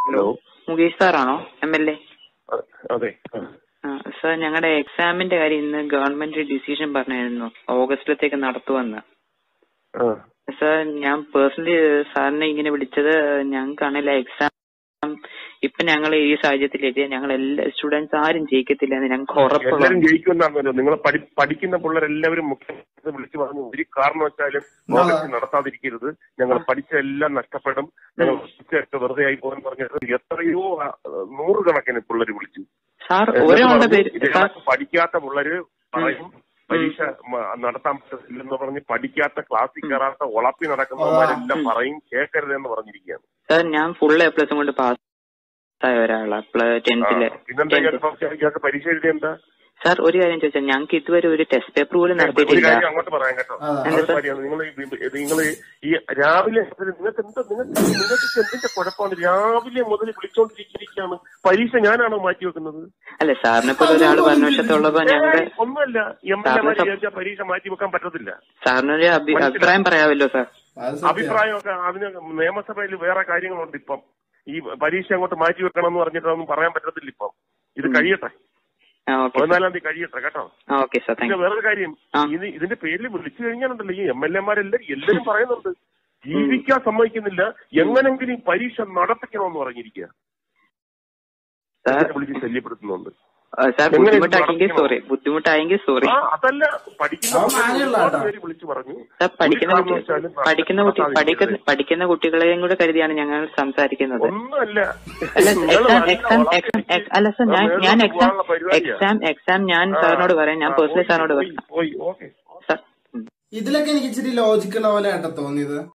Hello, Mukesh സാറാണോ MLA? അതെ sir, ഞങ്ങളുടെ എക്സാമിന്റെ കാര്യം ഇന്ന് ഗവൺമെന്റ് ഡിസിഷൻ പറഞ്ഞായിരുന്നു ഓഗസ്റ്റിലത്തേക്ക് നടത്തുമെന്ന്. സാർ, ഞാൻ പേഴ്സണലി സാറിനെ ഇങ്ങനെ വിളിച്ചത് ഞങ്ങൾക്കാണല്ലോ എക്സാം ഇപ്പൊ ഞങ്ങൾ ഈ സാഹചര്യത്തിലേക്ക് ഞങ്ങൾ എല്ലാ സ്റ്റുഡൻസ് ആരും ജയിക്കത്തില്ല എന്ന് ഞങ്ങൾക്ക് ഉറപ്പുള്ള. ജയിക്കുമെന്നാണല്ലോ നിങ്ങൾ പഠിക്കുന്ന പിള്ളേരെല്ലാവരും മുഖ്യമന്ത്രി വിളിച്ചു പറഞ്ഞു, ഒരു കാരണവശാലും ഓഗസ്റ്റ് നടത്താതിരിക്കരുത്, ഞങ്ങൾ പഠിച്ച എല്ലാം നഷ്ടപ്പെടും, ഞങ്ങൾ പഠിച്ചൊക്കെ വെറുതെ ആയി പോകാൻ പറഞ്ഞിട്ട് എത്രയോ നൂറുകണക്കിന് പിള്ളേർ വിളിച്ചു. സാർ, പഠിക്കാത്ത പിള്ളേര് പറയും പരീക്ഷ നടത്താൻ പറ്റത്തില്ലെന്ന് പറഞ്ഞ് പഠിക്കാത്ത ക്ലാസ്സിൽ കയറാത്ത ഉളപ്പി നടക്കുന്നവരെല്ലാം പറയും കേൾക്കരുതെന്ന് പറഞ്ഞിരിക്കുകയാണ്. സാർ, ഞാൻ ഫുൾ A+ കൊണ്ട് പാസ് ആയ ഒരാളാ 10th. പിന്നെന്താ പരീക്ഷ എഴുതിയ എന്താ? സാർ, ഒരു കാര്യം ചോദിച്ചാൽ ഞങ്ങൾക്ക് ഇതുവരെ ഒരു ടെസ്റ്റ് പേപ്പർ പോലും നടത്തിയിട്ടില്ല. അങ്ങോട്ട് പറയാൻ കേട്ടോ, നിങ്ങൾ ഈ രാവിലെ നിങ്ങൾക്ക് എന്തിന്റെ കുഴപ്പമാണ്? രാവിലെ മുതൽ വിളിച്ചോണ്ടിരിക്കുകയാണ്. പരീക്ഷ ഞാനാണോ മാറ്റി വെക്കുന്നത്? അല്ല, സാറിനെപ്പോലെ ഒരാൾ ഭരണവശത്തുള്ളപ്പോ ഞങ്ങൾ ഒന്നുമല്ല. MLA പരീക്ഷ മാറ്റി വെക്കാൻ പറ്റത്തില്ല. സാറിനൊരു അഭിപ്രായം പറയാമല്ലോ സാർ. അഭിപ്രായമൊക്കെ അതിന് നിയമസഭയിൽ വേറെ കാര്യങ്ങളുണ്ട്. ഇപ്പം ഈ പരീക്ഷ അങ്ങോട്ട് മാറ്റി വെക്കണം എന്ന് പറഞ്ഞിട്ടൊന്നും പറയാൻ പറ്റത്തില്ല. ഇപ്പം ഇത് കഴിയട്ടെ, 14-ാം തീയതി കഴിയട്ടെ കേട്ടോ. പിന്നെ വേറൊരു കാര്യം, ഇതിന്റെ പേരിൽ വിളിച്ചു കഴിഞ്ഞാലുണ്ടല്ലോ ഈ MLA-മാരെല്ലാരും പറയുന്നുണ്ട് ജീവിക്കാൻ സമ്മതിക്കുന്നില്ല, എങ്ങനെങ്കിലും പരീക്ഷ നടത്തിക്കണമെന്ന് പറഞ്ഞിരിക്കുക. വിളിച്ച് ശല്യപ്പെടുത്തുന്നുണ്ട്. ബുദ്ധിമുട്ടായെങ്കിൽ സോറി. അതല്ല, പഠിക്കുന്ന വിളിച്ചു പറഞ്ഞു. പഠിക്കുന്ന കുട്ടികളെയും കൂടെ കരുതിയാണ് ഞങ്ങൾ സംസാരിക്കുന്നത്. ഒന്നുമല്ല. അല്ല സാർ, ഞാൻ എക്സാം ഞാൻ സാറിനോട് പറയാം, ഞാൻ പേഴ്സണലി സാറിനോട് പറയാം. ഇതിലൊക്കെ എനിക്ക് ഇച്ചിരി ലോജിക്കുള്ള പോലെ ആയിട്ടാ തോന്നിയത്.